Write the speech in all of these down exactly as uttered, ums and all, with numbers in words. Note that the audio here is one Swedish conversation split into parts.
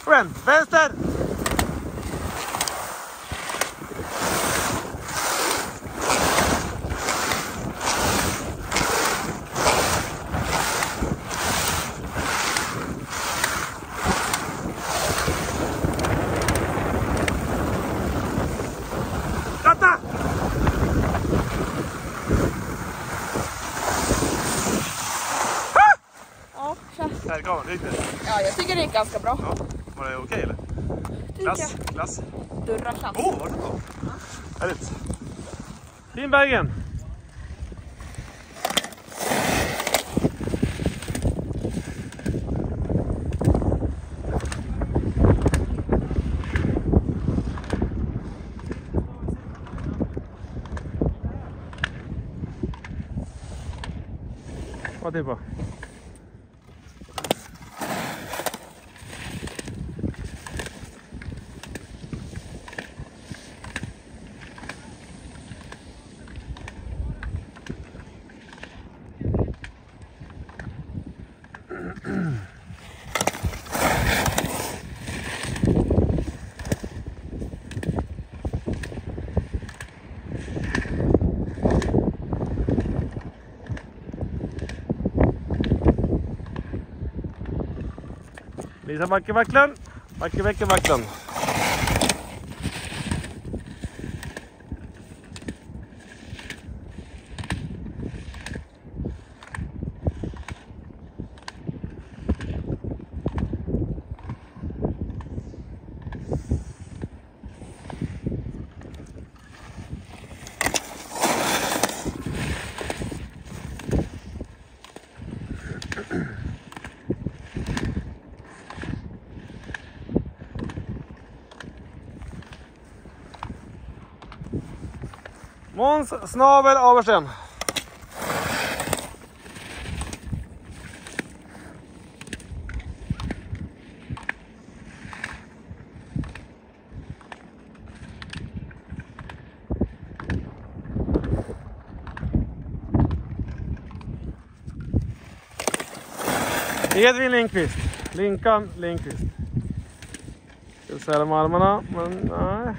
Kom igen, vänster! Skatta! Ja, tja. Här kommer det riktigt. Ja, jag tycker det gick ganska bra. Ja, var det okej eller? Klass, klass. Durra chans. Åh, oh, var det bra? Härligt. Fin vägen. Vad det var? Lisa backe vacklan. Backe backe vacklan. Måns snavel översten. Edvin Lindqvist. Linkan Lindqvist. Jag ska säga med armarna, men nej.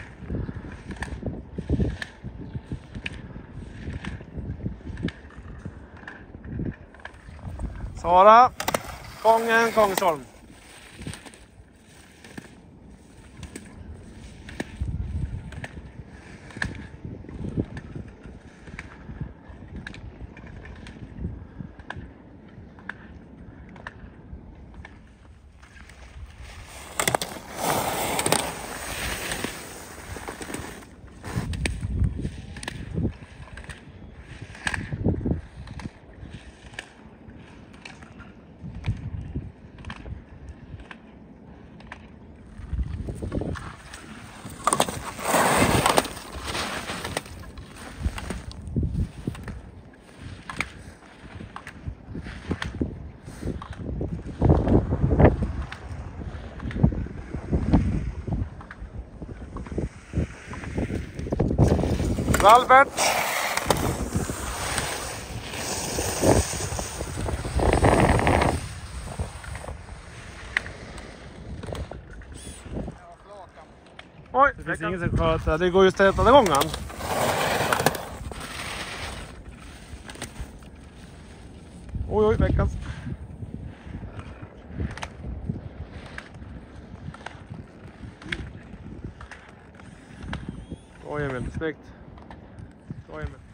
Sara, Kongen, Kongsholm. Albert. Oj, det finns ingen som sköter. Det går just att äta den gången. Oj, oj, veckans. Oj, Emil, snyggt. Oj, Emil.